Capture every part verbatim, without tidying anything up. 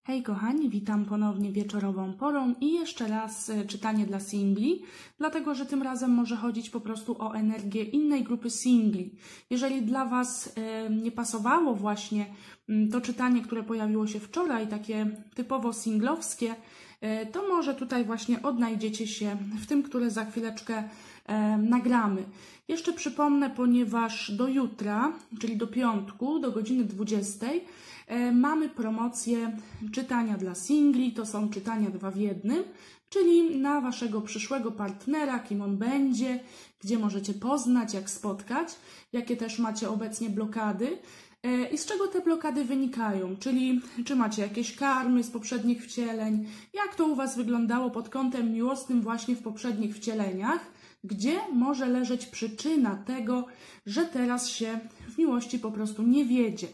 Hej kochani, witam ponownie wieczorową porą i jeszcze raz czytanie dla singli, dlatego że tym razem może chodzić po prostu o energię innej grupy singli. Jeżeli dla Was nie pasowało właśnie to czytanie, które pojawiło się wczoraj, takie typowo singlowskie, to może tutaj właśnie odnajdziecie się w tym, które za chwileczkę nagramy. Jeszcze przypomnę, ponieważ do jutra, czyli do piątku, do godziny dwudziestej, mamy promocję czytania dla singli, to są czytania dwa w jednym, czyli na Waszego przyszłego partnera, kim on będzie, gdzie możecie poznać, jak spotkać, jakie też macie obecnie blokady i z czego te blokady wynikają, czyli czy macie jakieś karmy z poprzednich wcieleń, jak to u Was wyglądało pod kątem miłosnym właśnie w poprzednich wcieleniach, gdzie może leżeć przyczyna tego, że teraz się w miłości po prostu nie wiedzie.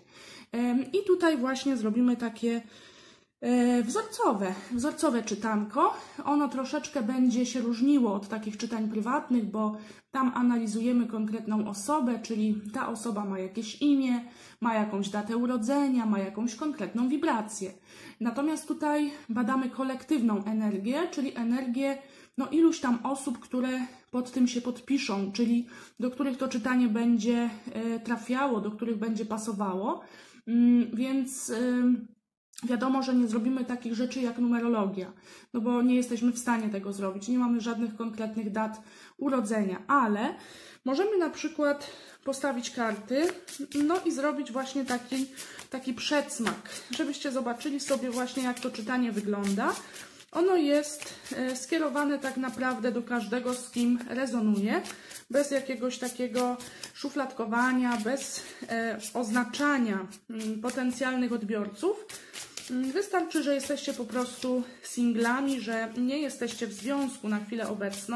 I tutaj właśnie zrobimy takie wzorcowe, wzorcowe czytanko. Ono troszeczkę będzie się różniło od takich czytań prywatnych, bo tam analizujemy konkretną osobę, czyli ta osoba ma jakieś imię, ma jakąś datę urodzenia, ma jakąś konkretną wibrację. Natomiast tutaj badamy kolektywną energię, czyli energię no, iluś tam osób, które pod tym się podpiszą, czyli do których to czytanie będzie trafiało, do których będzie pasowało. Więc wiadomo, że nie zrobimy takich rzeczy jak numerologia, no bo nie jesteśmy w stanie tego zrobić, nie mamy żadnych konkretnych dat urodzenia, ale możemy na przykład postawić karty, no i zrobić właśnie taki, taki przedsmak, żebyście zobaczyli sobie właśnie, jak to czytanie wygląda. Ono jest skierowane tak naprawdę do każdego, z kim rezonuje, bez jakiegoś takiego szufladkowania, bez e, oznaczania m, potencjalnych odbiorców. Wystarczy, że jesteście po prostu singlami, że nie jesteście w związku na chwilę obecną.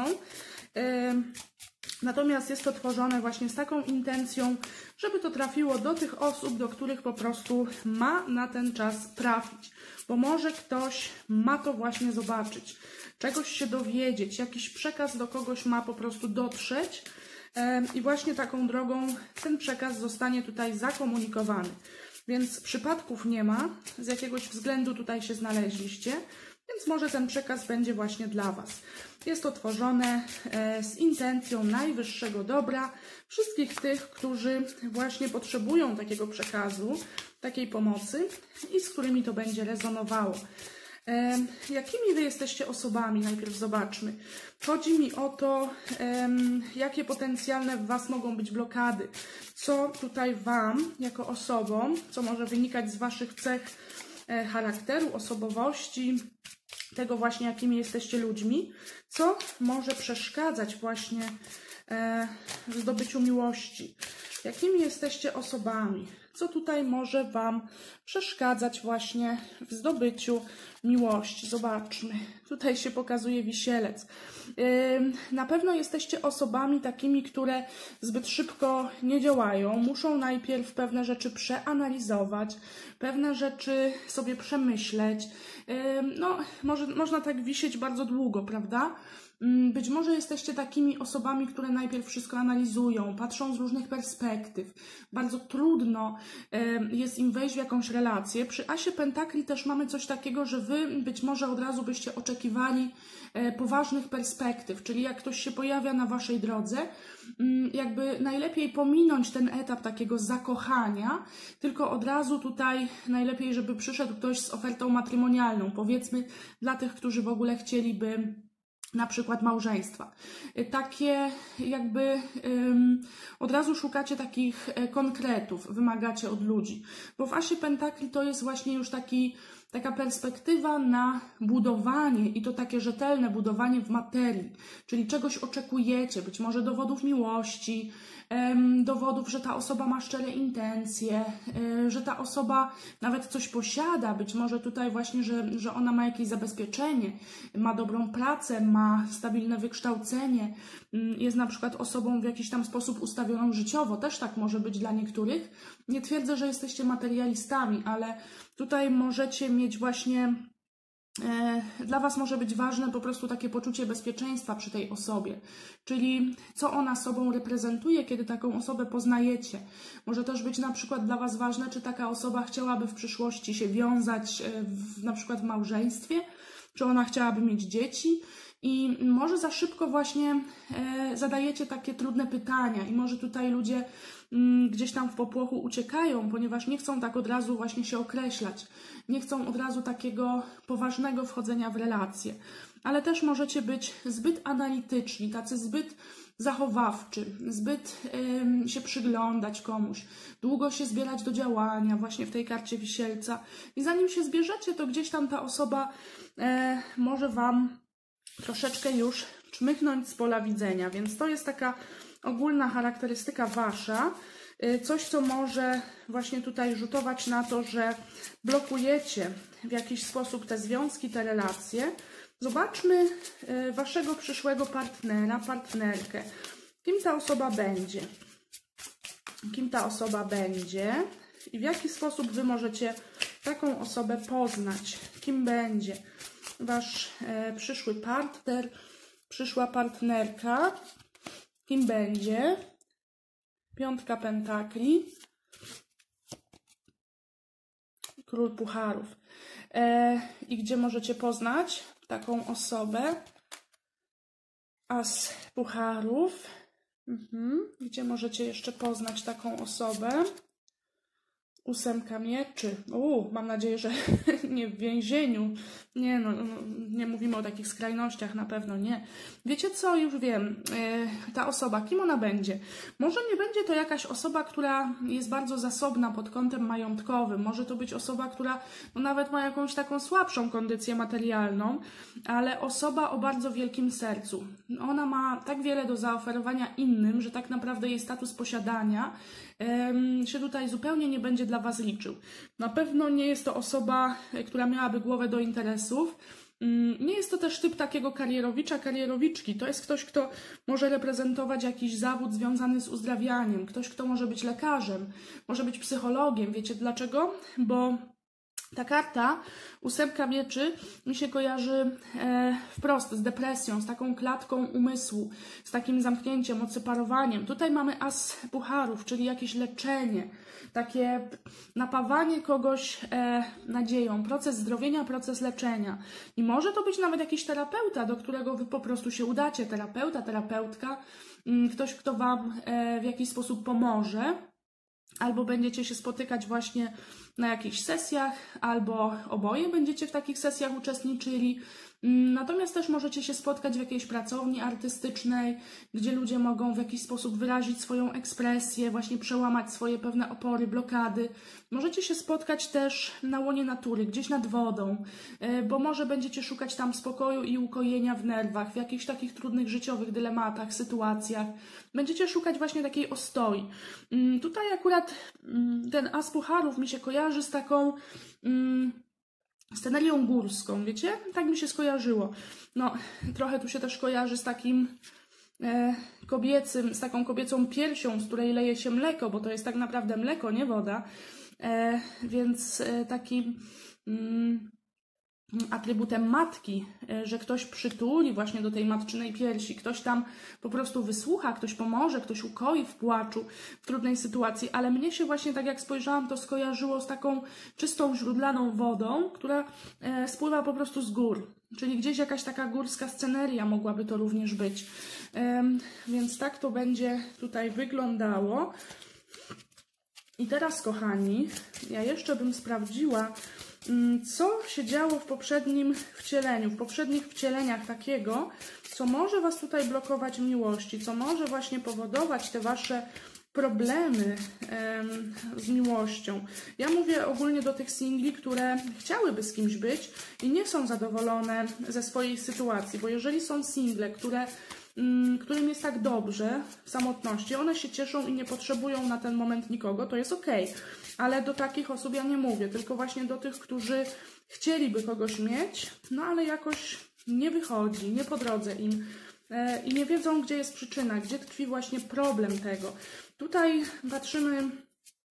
E, natomiast jest to tworzone właśnie z taką intencją, żeby to trafiło do tych osób, do których po prostu ma na ten czas trafić. Bo może ktoś ma to właśnie zobaczyć, czegoś się dowiedzieć, jakiś przekaz do kogoś ma po prostu dotrzeć i właśnie taką drogą ten przekaz zostanie tutaj zakomunikowany. Więc przypadków nie ma, z jakiegoś względu tutaj się znaleźliście, więc może ten przekaz będzie właśnie dla Was. Jest to tworzone z intencją najwyższego dobra wszystkich tych, którzy właśnie potrzebują takiego przekazu, takiej pomocy i z którymi to będzie rezonowało. E, jakimi Wy jesteście osobami? Najpierw zobaczmy. Chodzi mi o to, e, jakie potencjalne w Was mogą być blokady. Co tutaj Wam, jako osobom, co może wynikać z Waszych cech e, charakteru, osobowości, tego właśnie, jakimi jesteście ludźmi, co może przeszkadzać właśnie e, w zdobyciu miłości. Jakimi jesteście osobami? Co tutaj może Wam przeszkadzać właśnie w zdobyciu miłości? Zobaczmy. Tutaj się pokazuje wisielec. Na pewno jesteście osobami takimi, które zbyt szybko nie działają. Muszą najpierw pewne rzeczy przeanalizować, pewne rzeczy sobie przemyśleć. No, może, można tak wisieć bardzo długo, prawda? Być może jesteście takimi osobami, które najpierw wszystko analizują, patrzą z różnych perspektyw. Bardzo trudno jest im wejść w jakąś relację. Przy asie pentakli też mamy coś takiego, że Wy być może od razu byście oczekiwali poważnych perspektyw, czyli jak ktoś się pojawia na Waszej drodze, jakby najlepiej pominąć ten etap takiego zakochania, tylko od razu tutaj najlepiej, żeby przyszedł ktoś z ofertą matrymonialną, powiedzmy dla tych, którzy w ogóle chcieliby na przykład małżeństwa. Takie jakby um, od razu szukacie takich konkretów, wymagacie od ludzi. Bo w asie pentakli to jest właśnie już taki, taka perspektywa na budowanie i to takie rzetelne budowanie w materii. Czyli czegoś oczekujecie, być może dowodów miłości, dowodów, że ta osoba ma szczere intencje, że ta osoba nawet coś posiada, być może tutaj właśnie, że, że ona ma jakieś zabezpieczenie, ma dobrą pracę, ma stabilne wykształcenie, jest na przykład osobą w jakiś tam sposób ustawioną życiowo, też tak może być dla niektórych. Nie twierdzę, że jesteście materialistami, ale tutaj możecie mieć właśnie Dla Was może być ważne po prostu takie poczucie bezpieczeństwa przy tej osobie, czyli co ona sobą reprezentuje, kiedy taką osobę poznajecie. Może też być na przykład dla Was ważne, czy taka osoba chciałaby w przyszłości się wiązać w, na przykład w małżeństwie, czy ona chciałaby mieć dzieci. I może za szybko właśnie e, zadajecie takie trudne pytania i może tutaj ludzie m, gdzieś tam w popłochu uciekają, ponieważ nie chcą tak od razu właśnie się określać. Nie chcą od razu takiego poważnego wchodzenia w relacje. Ale też możecie być zbyt analityczni, tacy zbyt zachowawczy, zbyt e, się przyglądać komuś, długo się zbierać do działania właśnie w tej karcie Wisielca. I zanim się zbierzecie, to gdzieś tam ta osoba e, może Wam troszeczkę już czmychnąć z pola widzenia, więc to jest taka ogólna charakterystyka Wasza, coś, co może właśnie tutaj rzutować na to, że blokujecie w jakiś sposób te związki, te relacje. Zobaczmy Waszego przyszłego partnera, partnerkę. Kim ta osoba będzie? Kim ta osoba będzie i w jaki sposób Wy możecie taką osobę poznać? Kim będzie Wasz e, przyszły partner, przyszła partnerka? Kim będzie? Piątka pentakli, król pucharów. E, I gdzie możecie poznać taką osobę? As pucharów. Mhm. Gdzie możecie jeszcze poznać taką osobę? Ósemka mieczy. U, mam nadzieję, że nie w więzieniu. Nie, no, nie mówimy o takich skrajnościach, na pewno nie. Wiecie co, już wiem, yy, ta osoba, kim ona będzie? Może nie będzie to jakaś osoba, która jest bardzo zasobna pod kątem majątkowym. Może to być osoba, która no, nawet ma jakąś taką słabszą kondycję materialną, ale osoba o bardzo wielkim sercu. Ona ma tak wiele do zaoferowania innym, że tak naprawdę jej status posiadania yy, się tutaj zupełnie nie będzie dla Was liczył. Na pewno nie jest to osoba, która miałaby głowę do interesów. Nie jest to też typ takiego karierowicza, karierowiczki. To jest ktoś, kto może reprezentować jakiś zawód związany z uzdrawianiem. Ktoś, kto może być lekarzem, może być psychologiem. Wiecie dlaczego? Bo ta karta, ósemka mieczy, mi się kojarzy e, wprost z depresją, z taką klatką umysłu, z takim zamknięciem, odseparowaniem. Tutaj mamy as pucharów, czyli jakieś leczenie, takie napawanie kogoś e, nadzieją, proces zdrowienia, proces leczenia. I może to być nawet jakiś terapeuta, do którego Wy po prostu się udacie. Terapeuta, terapeutka, m, ktoś, kto Wam e, w jakiś sposób pomoże. Albo będziecie się spotykać właśnie na jakichś sesjach, albo oboje będziecie w takich sesjach uczestniczyli. Natomiast też możecie się spotkać w jakiejś pracowni artystycznej, gdzie ludzie mogą w jakiś sposób wyrazić swoją ekspresję, właśnie przełamać swoje pewne opory, blokady. Możecie się spotkać też na łonie natury, gdzieś nad wodą, bo może będziecie szukać tam spokoju i ukojenia w nerwach, w jakichś takich trudnych życiowych dylematach, sytuacjach. Będziecie szukać właśnie takiej ostoi. Tutaj akurat ten as pucharów mi się kojarzy z taką scenerią górską, wiecie? Tak mi się skojarzyło. No, trochę tu się też kojarzy z takim e, kobiecym, z taką kobiecą piersią, z której leje się mleko, bo to jest tak naprawdę mleko, nie woda. E, więc e, takim mm, atrybutem matki, e, że ktoś przytuli właśnie do tej matczynej piersi, ktoś tam po prostu wysłucha, ktoś pomoże, ktoś ukoi w płaczu, w trudnej sytuacji, ale mnie się właśnie, tak jak spojrzałam, to skojarzyło z taką czystą, źródlaną wodą, która e, spływa po prostu z gór, czyli gdzieś jakaś taka górska sceneria mogłaby to również być. E, więc tak to będzie tutaj wyglądało. I teraz, kochani, ja jeszcze bym sprawdziła, co się działo w poprzednim wcieleniu, w poprzednich wcieleniach takiego, co może Was tutaj blokować w miłości, co może właśnie powodować te Wasze problemy em, z miłością. Ja mówię ogólnie do tych singli, które chciałyby z kimś być i nie są zadowolone ze swojej sytuacji, bo jeżeli są single, które którym jest tak dobrze w samotności, one się cieszą i nie potrzebują na ten moment nikogo, to jest okej. Ale do takich osób ja nie mówię, tylko właśnie do tych, którzy chcieliby kogoś mieć, no ale jakoś nie wychodzi, nie po drodze im e, i nie wiedzą, gdzie jest przyczyna, gdzie tkwi właśnie problem tego. Tutaj patrzymy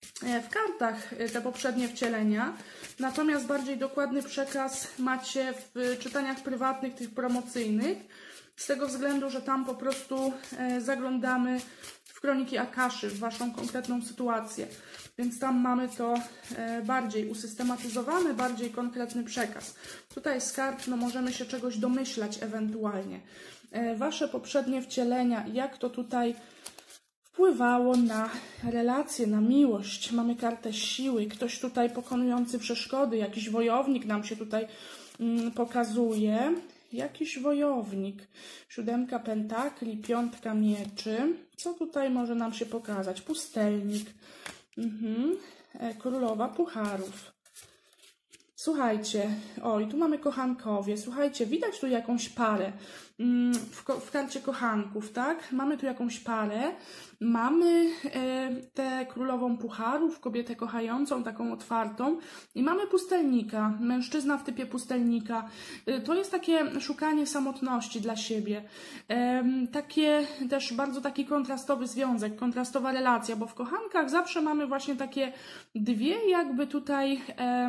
w kartach te poprzednie wcielenia, natomiast bardziej dokładny przekaz macie w czytaniach prywatnych, tych promocyjnych, z tego względu, że tam po prostu zaglądamy w kroniki Akaszy, w Waszą konkretną sytuację, więc tam mamy to bardziej usystematyzowane, bardziej konkretny przekaz. Tutaj z kart no, możemy się czegoś domyślać ewentualnie. Wasze poprzednie wcielenia, jak to tutaj wpływało na relacje, na miłość. Mamy kartę siły, ktoś tutaj pokonujący przeszkody, jakiś wojownik nam się tutaj mm, pokazuje. Jakiś wojownik. Siódemka pentakli, piątka mieczy. Co tutaj może nam się pokazać? Pustelnik. Mhm. Królowa pucharów. Słuchajcie, oj, tu mamy kochankowie. Słuchajcie, widać tu jakąś parę w, w karcie kochanków, tak? Mamy tu jakąś parę. Mamy e, tę królową pucharów, kobietę kochającą, taką otwartą. I mamy pustelnika, mężczyzna w typie pustelnika. E, to jest takie szukanie samotności dla siebie. E, takie też bardzo taki kontrastowy związek, kontrastowa relacja, bo w kochankach zawsze mamy właśnie takie dwie jakby tutaj... E,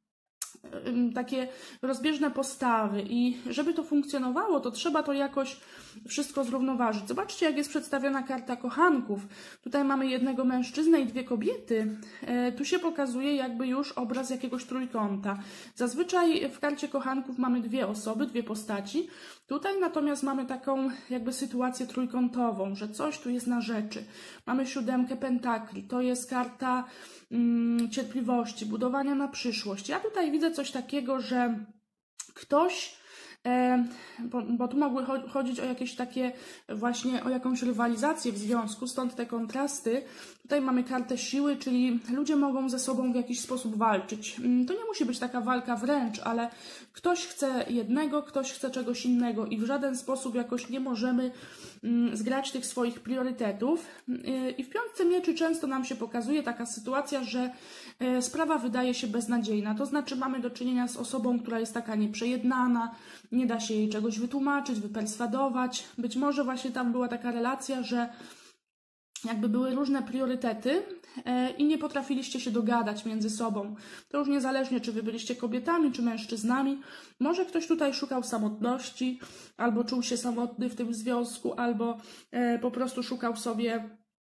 takie rozbieżne postawy i żeby to funkcjonowało, to trzeba to jakoś wszystko zrównoważyć. Zobaczcie, jak jest przedstawiona karta kochanków. Tutaj mamy jednego mężczyznę i dwie kobiety. E, tu się pokazuje jakby już obraz jakiegoś trójkąta. Zazwyczaj w karcie kochanków mamy dwie osoby, dwie postaci. Tutaj natomiast mamy taką jakby sytuację trójkątową, że coś tu jest na rzeczy. Mamy siódemkę pentakli, to jest karta mm, cierpliwości, budowania na przyszłość. Ja tutaj widzę coś takiego, że ktoś, e, bo, bo tu mogły chodzić o jakieś takie właśnie, o jakąś rywalizację w związku, stąd te kontrasty. Tutaj mamy kartę siły, czyli ludzie mogą ze sobą w jakiś sposób walczyć. To nie musi być taka walka wręcz, ale ktoś chce jednego, ktoś chce czegoś innego i w żaden sposób jakoś nie możemy zgrać tych swoich priorytetów. I w piątce mieczy często nam się pokazuje taka sytuacja, że sprawa wydaje się beznadziejna. To znaczy mamy do czynienia z osobą, która jest taka nieprzejednana, nie da się jej czegoś wytłumaczyć, wyperswadować. Być może właśnie tam była taka relacja, że jakby były różne priorytety i nie potrafiliście się dogadać między sobą. To już niezależnie, czy wy byliście kobietami, czy mężczyznami. Może ktoś tutaj szukał samotności, albo czuł się samotny w tym związku, albo po prostu szukał sobie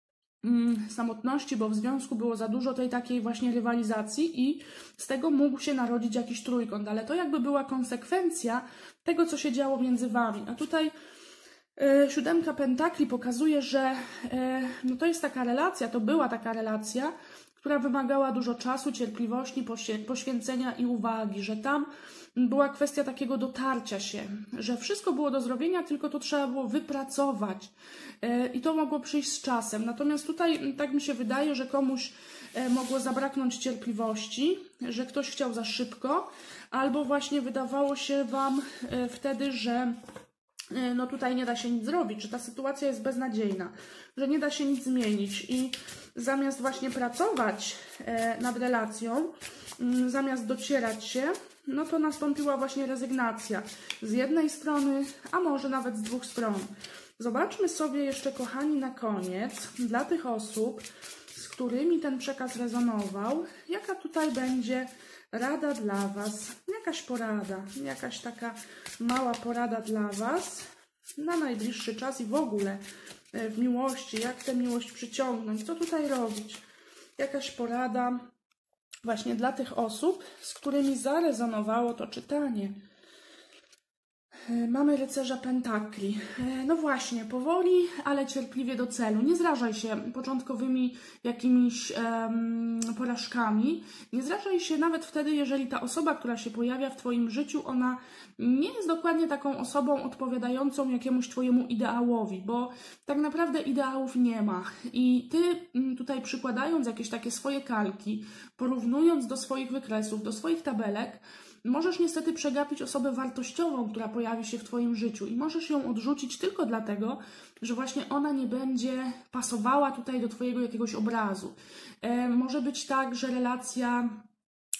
samotności, bo w związku było za dużo tej takiej właśnie rywalizacji i z tego mógł się narodzić jakiś trójkąt, ale to jakby była konsekwencja tego, co się działo między wami. A tutaj siódemka pentakli pokazuje, że no to jest taka relacja, to była taka relacja, która wymagała dużo czasu, cierpliwości, poświęcenia i uwagi, że tam była kwestia takiego dotarcia się, że wszystko było do zrobienia, tylko to trzeba było wypracować i to mogło przyjść z czasem. Natomiast tutaj tak mi się wydaje, że komuś mogło zabraknąć cierpliwości, że ktoś chciał za szybko, albo właśnie wydawało się wam wtedy, że no tutaj nie da się nic zrobić, że ta sytuacja jest beznadziejna, że nie da się nic zmienić i zamiast właśnie pracować nad relacją, zamiast docierać się, no to nastąpiła właśnie rezygnacja z jednej strony, a może nawet z dwóch stron. Zobaczmy sobie jeszcze, kochani, na koniec dla tych osób, z którymi ten przekaz rezonował, jaka tutaj będzie rada dla Was, jakaś porada, jakaś taka mała porada dla Was na najbliższy czas i w ogóle w miłości, jak tę miłość przyciągnąć, co tutaj robić. Jakaś porada właśnie dla tych osób, z którymi zarezonowało to czytanie. Mamy rycerza pentakli. No właśnie, powoli, ale cierpliwie do celu. Nie zrażaj się początkowymi jakimiś um, porażkami. Nie zrażaj się nawet wtedy, jeżeli ta osoba, która się pojawia w Twoim życiu, ona nie jest dokładnie taką osobą odpowiadającą jakiemuś Twojemu ideałowi, bo tak naprawdę ideałów nie ma. I Ty tutaj przykładając jakieś takie swoje kalki, porównując do swoich wykresów, do swoich tabelek, możesz niestety przegapić osobę wartościową, która pojawi się w Twoim życiu i możesz ją odrzucić tylko dlatego, że właśnie ona nie będzie pasowała tutaj do Twojego jakiegoś obrazu. E, może być tak, że relacja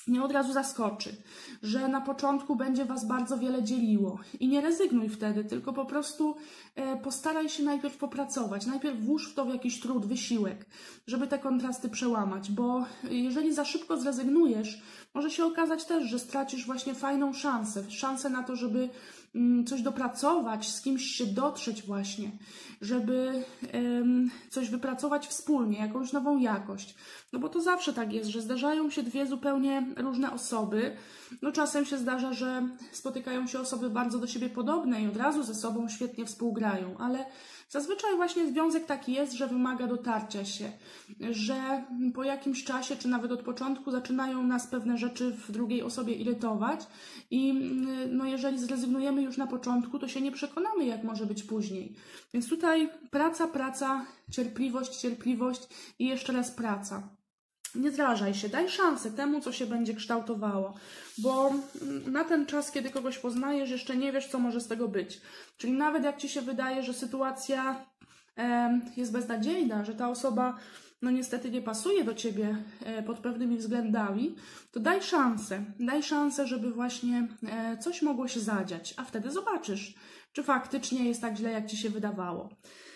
nie od razu zaskoczy, że na początku będzie Was bardzo wiele dzieliło i nie rezygnuj wtedy, tylko po prostu e, postaraj się najpierw popracować, najpierw włóż w to jakiś trud, wysiłek, żeby te kontrasty przełamać, bo jeżeli za szybko zrezygnujesz, może się okazać też, że stracisz właśnie fajną szansę, szansę na to, żeby mm, coś dopracować, z kimś się dotrzeć właśnie, żeby ym, coś wypracować wspólnie, jakąś nową jakość. No bo to zawsze tak jest, że zdarzają się dwie zupełnie różne osoby. No czasem się zdarza, że spotykają się osoby bardzo do siebie podobne i od razu ze sobą świetnie współgrają, ale zazwyczaj właśnie związek taki jest, że wymaga dotarcia się, że po jakimś czasie, czy nawet od początku zaczynają nas pewne rzeczy w drugiej osobie irytować i no jeżeli zrezygnujemy już na początku, to się nie przekonamy, jak może być później. Więc tutaj praca, praca, cierpliwość, cierpliwość i jeszcze raz praca. Nie zrażaj się, daj szansę temu, co się będzie kształtowało, bo na ten czas, kiedy kogoś poznajesz, jeszcze nie wiesz, co może z tego być. Czyli nawet jak Ci się wydaje, że sytuacja e, jest beznadziejna, że ta osoba no niestety nie pasuje do Ciebie e, pod pewnymi względami, to daj szansę, daj szansę, żeby właśnie e, coś mogło się zadziać, a wtedy zobaczysz, czy faktycznie jest tak źle, jak Ci się wydawało.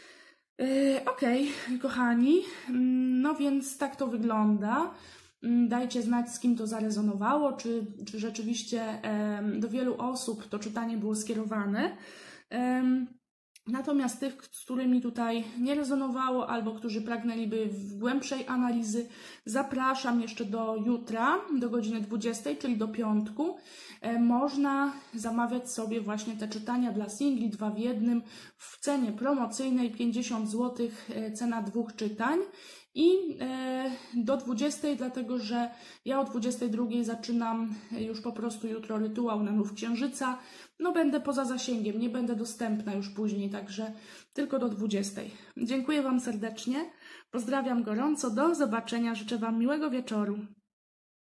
Okej, okay, kochani, no więc tak to wygląda. Dajcie znać, z kim to zarezonowało, czy, czy rzeczywiście do wielu osób to czytanie było skierowane. Natomiast tych, z którymi tutaj nie rezonowało albo którzy pragnęliby w głębszej analizy, zapraszam jeszcze do jutra, do godziny dwudziestej, czyli do piątku. Można zamawiać sobie właśnie te czytania dla singli dwa w jednym w cenie promocyjnej pięćdziesiąt złotych, cena dwóch czytań. I do dwudziestej, dlatego że ja o dwudziestej drugiej zaczynam już po prostu jutro rytuał na nów księżyca. No będę poza zasięgiem, nie będę dostępna już później, także tylko do dwudziestej. Dziękuję Wam serdecznie, pozdrawiam gorąco, do zobaczenia, życzę Wam miłego wieczoru.